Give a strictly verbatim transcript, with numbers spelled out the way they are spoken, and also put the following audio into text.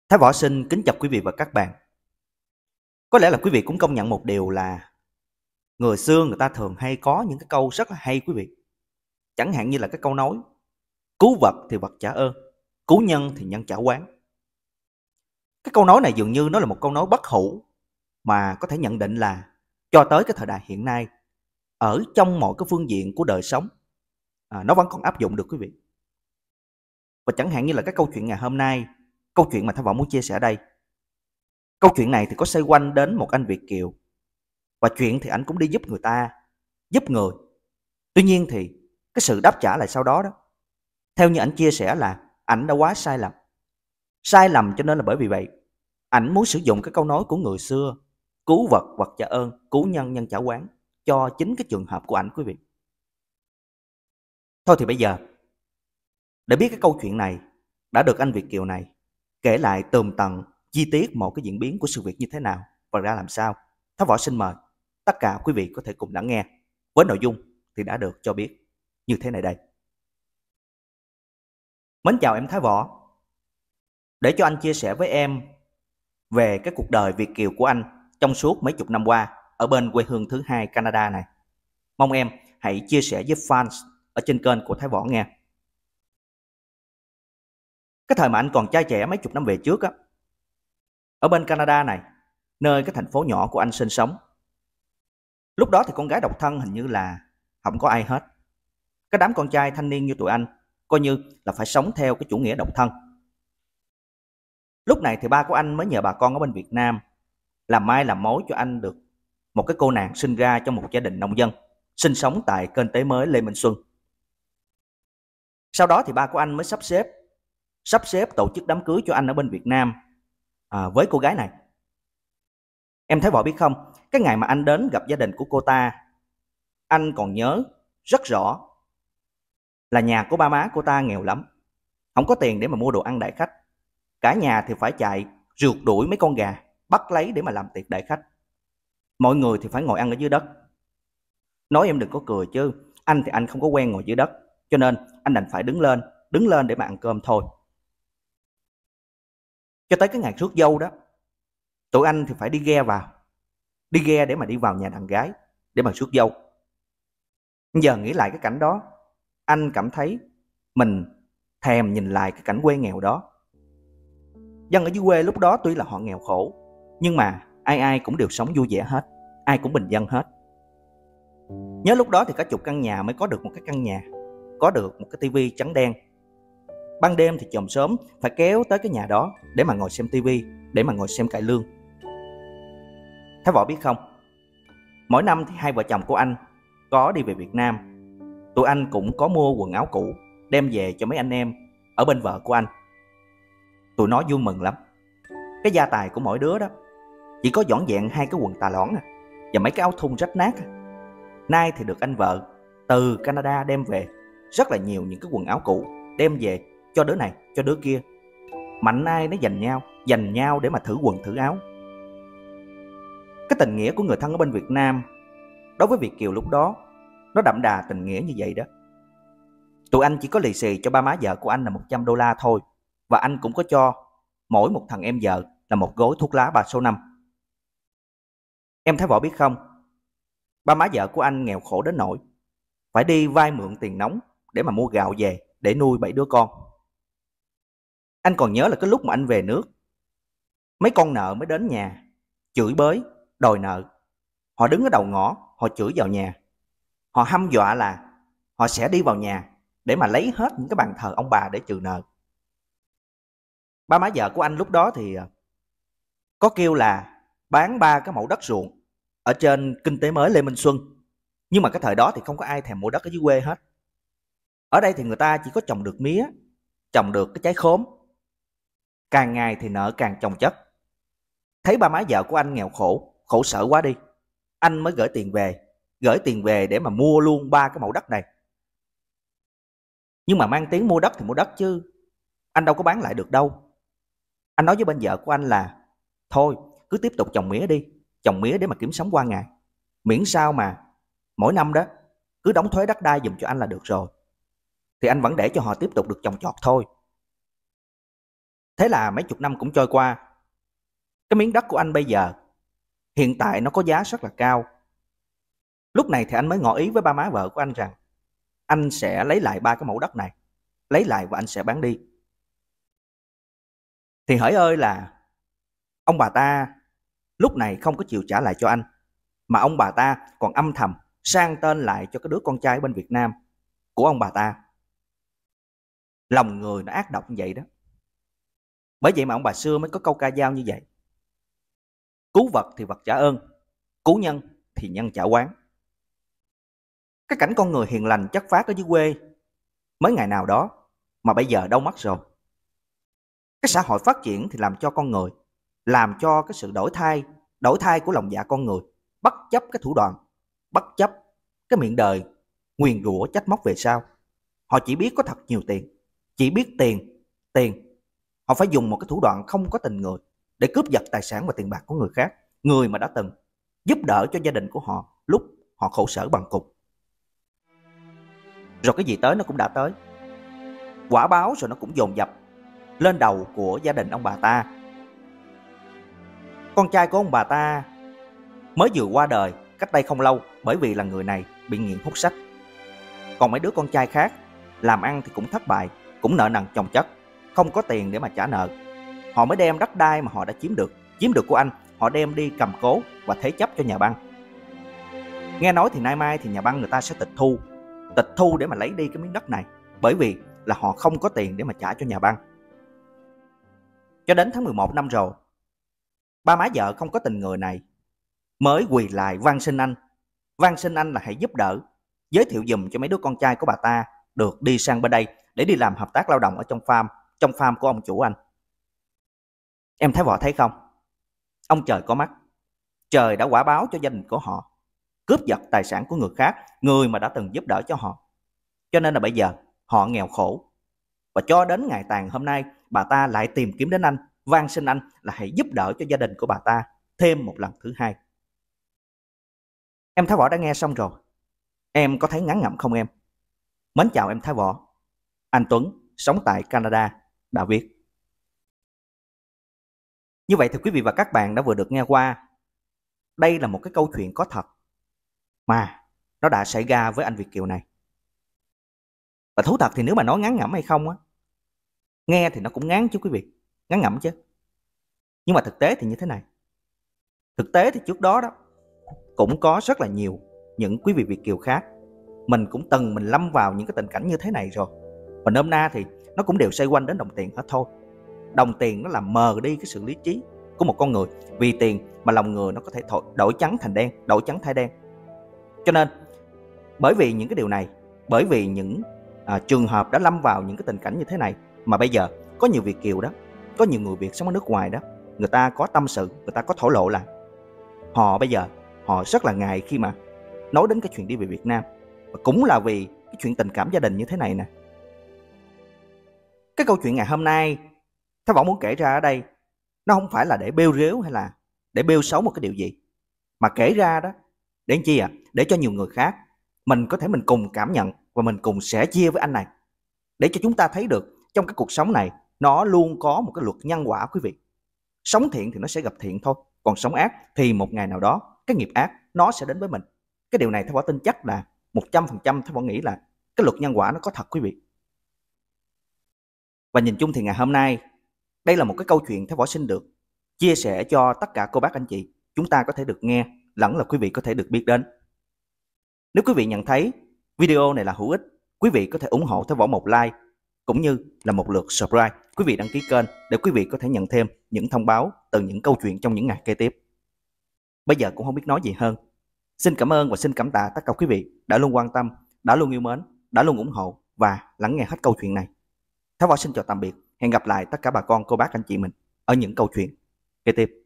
Thái Võ xin kính chào quý vị và các bạn. Có lẽ là quý vị cũng công nhận một điều là người xưa người ta thường hay có những cái câu rất là hay quý vị. Chẳng hạn như là cái câu nói cứu vật thì vật trả ơn, cứu nhân thì nhân trả oán. Cái câu nói này dường như nó là một câu nói bất hủ mà có thể nhận định là cho tới cái thời đại hiện nay, ở trong mọi cái phương diện của đời sống, à, nó vẫn còn áp dụng được quý vị. Và chẳng hạn như là cái câu chuyện ngày hôm nay, câu chuyện mà Thái Võ muốn chia sẻ đây. Câu chuyện này thì có xoay quanh đến một anh Việt kiều. Và chuyện thì ảnh cũng đi giúp người ta, giúp người. Tuy nhiên thì cái sự đáp trả lại sau đó đó, theo như ảnh chia sẻ là ảnh đã quá sai lầm. Sai lầm cho nên là bởi vì vậy, ảnh muốn sử dụng cái câu nói của người xưa, cứu vật vật trả ơn, cứu nhân nhân trả oán, cho chính cái trường hợp của ảnh quý vị. Thôi thì bây giờ, để biết cái câu chuyện này đã được anh Việt kiều này kể lại tường tận, chi tiết một cái diễn biến của sự việc như thế nào và ra làm sao, Thái Võ xin mời tất cả quý vị có thể cùng lắng nghe, với nội dung thì đã được cho biết như thế này đây. Mến chào em Thái Võ. Để cho anh chia sẻ với em về cái cuộc đời Việt kiều của anh trong suốt mấy chục năm qua ở bên quê hương thứ hai Canada này. Mong em hãy chia sẻ với fans ở trên kênh của Thái Võ nghe. Cái thời mà anh còn trai trẻ mấy chục năm về trước á, ở bên Canada này, nơi cái thành phố nhỏ của anh sinh sống, lúc đó thì con gái độc thân hình như là không có ai hết. Cái đám con trai thanh niên như tụi anh coi như là phải sống theo cái chủ nghĩa độc thân. Lúc này thì ba của anh mới nhờ bà con ở bên Việt Nam làm mai làm mối cho anh được một cái cô nàng sinh ra trong một gia đình nông dân, sinh sống tại kênh Tế Mới Lê Minh Xuân. Sau đó thì ba của anh mới sắp xếp sắp xếp tổ chức đám cưới cho anh ở bên Việt Nam à, với cô gái này. Em Thái Võ biết không, cái ngày mà anh đến gặp gia đình của cô ta, anh còn nhớ rất rõ là nhà của ba má cô ta nghèo lắm, không có tiền để mà mua đồ ăn đãi khách. Cả nhà thì phải chạy rượt đuổi mấy con gà bắt lấy để mà làm tiệc đãi khách. Mọi người thì phải ngồi ăn ở dưới đất. Nói em đừng có cười chứ, anh thì anh không có quen ngồi dưới đất, cho nên anh đành phải đứng lên, đứng lên để mà ăn cơm thôi. Cho tới cái ngày rước dâu đó, tụi anh thì phải đi ghe vào, đi ghe để mà đi vào nhà đàn gái để mà rước dâu. Giờ nghĩ lại cái cảnh đó, anh cảm thấy mình thèm nhìn lại cái cảnh quê nghèo đó. Dân ở dưới quê lúc đó tuy là họ nghèo khổ, nhưng mà ai ai cũng đều sống vui vẻ hết, ai cũng bình dân hết. Nhớ lúc đó thì cả chục căn nhà mới có được một cái căn nhà, có được một cái tivi trắng đen. Ban đêm thì chòm xóm phải kéo tới cái nhà đó để mà ngồi xem tivi, để mà ngồi xem cải lương. Thái Võ biết không, mỗi năm thì hai vợ chồng của anh có đi về Việt Nam, tụi anh cũng có mua quần áo cũ đem về cho mấy anh em ở bên vợ của anh. Tụi nó vui mừng lắm. Cái gia tài của mỗi đứa đó chỉ có dọn dẹn hai cái quần tà lõn à, và mấy cái áo thun rách nát à. Nay thì được anh vợ từ Canada đem về rất là nhiều những cái quần áo cũ, đem về cho đứa này cho đứa kia. Mạnh ai nó giành nhau giành nhau để mà thử quần thử áo. Cái tình nghĩa của người thân ở bên Việt Nam đối với Việt kiều lúc đó, nó đậm đà tình nghĩa như vậy đó. Tụi anh chỉ có lì xì cho ba má vợ của anh là một trăm đô la thôi, và anh cũng có cho mỗi một thằng em vợ là một gói thuốc lá ba số năm. Em Thái Võ biết không, ba má vợ của anh nghèo khổ đến nỗi phải đi vay mượn tiền nóng để mà mua gạo về để nuôi bảy đứa con. Anh còn nhớ là cái lúc mà anh về nước, mấy con nợ mới đến nhà chửi bới đòi nợ. Họ đứng ở đầu ngõ, họ chửi vào nhà, họ hăm dọa là họ sẽ đi vào nhà để mà lấy hết những cái bàn thờ ông bà để trừ nợ. Ba má vợ của anh lúc đó thì có kêu là bán ba cái mẫu đất ruộng ở trên kinh tế mới Lê Minh Xuân. Nhưng mà cái thời đó thì không có ai thèm mua đất ở dưới quê hết. Ở đây thì người ta chỉ có trồng được mía, trồng được cái trái khóm. Càng ngày thì nợ càng chồng chất. Thấy ba má vợ của anh nghèo khổ, khổ sở quá đi, anh mới gửi tiền về, gửi tiền về để mà mua luôn ba cái mẫu đất này. Nhưng mà mang tiếng mua đất thì mua đất chứ, anh đâu có bán lại được đâu. Anh nói với bên vợ của anh là thôi cứ tiếp tục trồng mía đi, trồng mía để mà kiếm sống qua ngày, miễn sao mà mỗi năm đó cứ đóng thuế đất đai giùm cho anh là được rồi. Thì anh vẫn để cho họ tiếp tục được trồng trọt thôi. Thế là mấy chục năm cũng trôi qua. Cái miếng đất của anh bây giờ, hiện tại nó có giá rất là cao. Lúc này thì anh mới ngỏ ý với ba má vợ của anh rằng anh sẽ lấy lại ba cái mẫu đất này, lấy lại và anh sẽ bán đi. Thì hỡi ơi là ông bà ta lúc này không có chịu trả lại cho anh, mà ông bà ta còn âm thầm sang tên lại cho cái đứa con trai bên Việt Nam của ông bà ta. Lòng người nó ác độc như vậy đó. Bởi vậy mà ông bà xưa mới có câu ca dao như vậy: cứu vật thì vật trả ơn, cứu nhân thì nhân trả oán. Cái cảnh con người hiền lành chất phác ở dưới quê mấy ngày nào đó mà bây giờ đâu mất rồi. Cái xã hội phát triển thì làm cho con người, làm cho cái sự đổi thay, đổi thay của lòng dạ con người, bất chấp cái thủ đoạn, bất chấp cái miệng đời nguyền rủa trách móc về sau. Họ chỉ biết có thật nhiều tiền, chỉ biết tiền, tiền. Họ phải dùng một cái thủ đoạn không có tình người để cướp giật tài sản và tiền bạc của người khác, người mà đã từng giúp đỡ cho gia đình của họ lúc họ khổ sở bằng cục. Rồi cái gì tới nó cũng đã tới. Quả báo rồi nó cũng dồn dập lên đầu của gia đình ông bà ta. Con trai của ông bà ta mới vừa qua đời cách đây không lâu, bởi vì là người này bị nghiện hút sách. Còn mấy đứa con trai khác làm ăn thì cũng thất bại, cũng nợ nần chồng chất, không có tiền để mà trả nợ. Họ mới đem đất đai mà họ đã chiếm được, chiếm được của anh, họ đem đi cầm cố và thế chấp cho nhà băng. Nghe nói thì nay mai thì nhà băng người ta sẽ tịch thu, tịch thu để mà lấy đi cái miếng đất này, bởi vì là họ không có tiền để mà trả cho nhà băng. Cho đến tháng mười một năm rồi, ba má vợ không có tình người này mới quỳ lại van xin anh, van xin anh là hãy giúp đỡ, giới thiệu giùm cho mấy đứa con trai của bà ta được đi sang bên đây để đi làm hợp tác lao động ở trong farm, trong farm của ông chủ anh. Em Thái Võ thấy không? Ông trời có mắt, trời đã quả báo cho gia đình của họ cướp giật tài sản của người khác, người mà đã từng giúp đỡ cho họ. Cho nên là bây giờ họ nghèo khổ. Và cho đến ngày tàn hôm nay, bà ta lại tìm kiếm đến anh, van xin anh là hãy giúp đỡ cho gia đình của bà ta thêm một lần thứ hai. Em Thái Võ đã nghe xong rồi, em có thấy ngán ngẩm không em? Mến chào em Thái Võ. Anh Tuấn, sống tại Canada, đã viết. Như vậy thì quý vị và các bạn đã vừa được nghe qua. Đây là một cái câu chuyện có thật mà nó đã xảy ra với anh Việt Kiều này. Và thú thật thì nếu mà nói ngán ngẩm hay không á, nghe thì nó cũng ngán chứ quý vị, ngán ngẩm chứ. Nhưng mà thực tế thì như thế này. Thực tế thì trước đó đó cũng có rất là nhiều những quý vị Việt Kiều khác, mình cũng từng mình lâm vào những cái tình cảnh như thế này rồi. Và nôm na thì nó cũng đều xoay quanh đến đồng tiền hết thôi. Đồng tiền nó làm mờ đi cái sự lý trí của một con người. Vì tiền mà lòng người nó có thể đổi trắng thành đen, đổi trắng thay đen. Cho nên bởi vì những cái điều này, bởi vì những à, trường hợp đã lâm vào những cái tình cảnh như thế này, mà bây giờ có nhiều Việt Kiều đó, có nhiều người Việt sống ở nước ngoài đó, người ta có tâm sự, người ta có thổ lộ là họ bây giờ họ rất là ngại khi mà nói đến cái chuyện đi về Việt Nam. Và cũng là vì cái chuyện tình cảm gia đình như thế này nè. Cái câu chuyện ngày hôm nay Thái Võ muốn kể ra ở đây, nó không phải là để bêu rếu hay là để bêu xấu một cái điều gì, mà kể ra đó để làm chi à? Để cho nhiều người khác mình có thể mình cùng cảm nhận và mình cùng sẻ chia với anh này, để cho chúng ta thấy được trong cái cuộc sống này nó luôn có một cái luật nhân quả quý vị. Sống thiện thì nó sẽ gặp thiện thôi, còn sống ác thì một ngày nào đó cái nghiệp ác nó sẽ đến với mình. Cái điều này Thái Võ tin chắc là một trăm phần trăm Thái Võ nghĩ là cái luật nhân quả nó có thật quý vị. Và nhìn chung thì ngày hôm nay đây là một cái câu chuyện Thái Võ xin được chia sẻ cho tất cả cô bác anh chị chúng ta có thể được nghe, lẫn là quý vị có thể được biết đến. Nếu quý vị nhận thấy video này là hữu ích, quý vị có thể ủng hộ Thái Võ một like cũng như là một lượt subscribe. Quý vị đăng ký kênh để quý vị có thể nhận thêm những thông báo từ những câu chuyện trong những ngày kế tiếp. Bây giờ cũng không biết nói gì hơn. Xin cảm ơn và xin cảm tạ tất cả quý vị đã luôn quan tâm, đã luôn yêu mến, đã luôn ủng hộ và lắng nghe hết câu chuyện này. Thái Võ xin chào tạm biệt. Hẹn gặp lại tất cả bà con cô bác anh chị mình ở những câu chuyện kế tiếp.